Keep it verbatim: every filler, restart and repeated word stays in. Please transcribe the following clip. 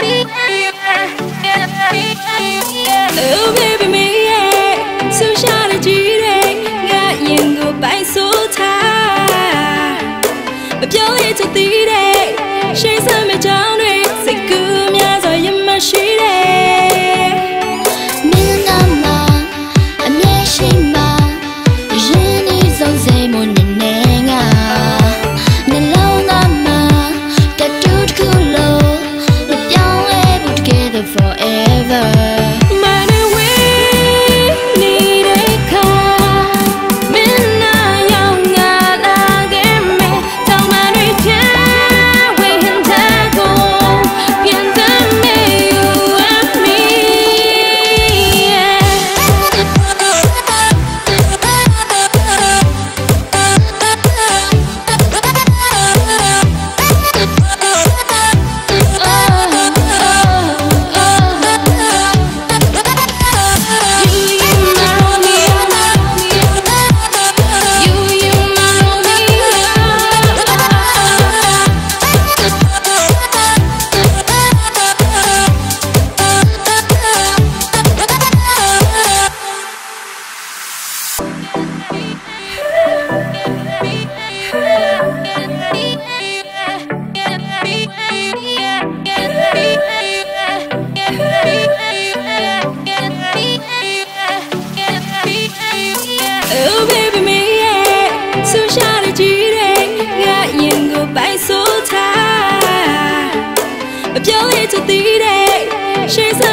Oh baby me yeah, so shiny today, got you go by so tired. But you're here to the day, she's a me down way, say good me as I am my shitty. Oh baby me yeah, so shiny today, got you go by so tired. But you're here to the day, she's